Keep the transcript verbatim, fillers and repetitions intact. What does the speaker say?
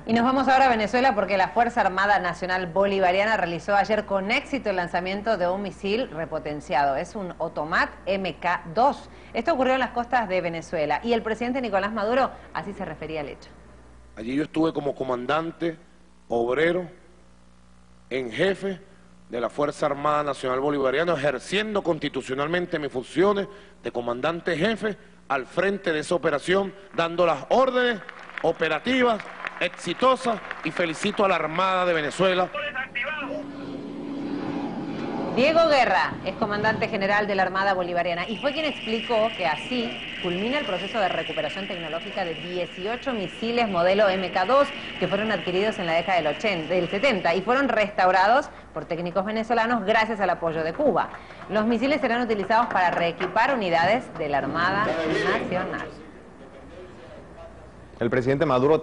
Y nos vamos ahora a Venezuela porque la Fuerza Armada Nacional Bolivariana realizó ayer con éxito el lanzamiento de un misil repotenciado. Es un Otomat M K dos. Esto ocurrió en las costas de Venezuela y el presidente Nicolás Maduro así se refería al hecho. Allí yo estuve como comandante obrero en jefe de la Fuerza Armada Nacional Bolivariana, ejerciendo constitucionalmente mis funciones de comandante jefe al frente de esa operación, dando las órdenes operativas exitosas, y felicito a la Armada de Venezuela. Diego Guerra es comandante general de la Armada Bolivariana y fue quien explicó que así culmina el proceso de recuperación tecnológica de dieciocho misiles modelo M K dos que fueron adquiridos en la década del, ochenta, del setenta y fueron restaurados por técnicos venezolanos gracias al apoyo de Cuba. Los misiles serán utilizados para reequipar unidades de la Armada Nacional. El presidente Maduro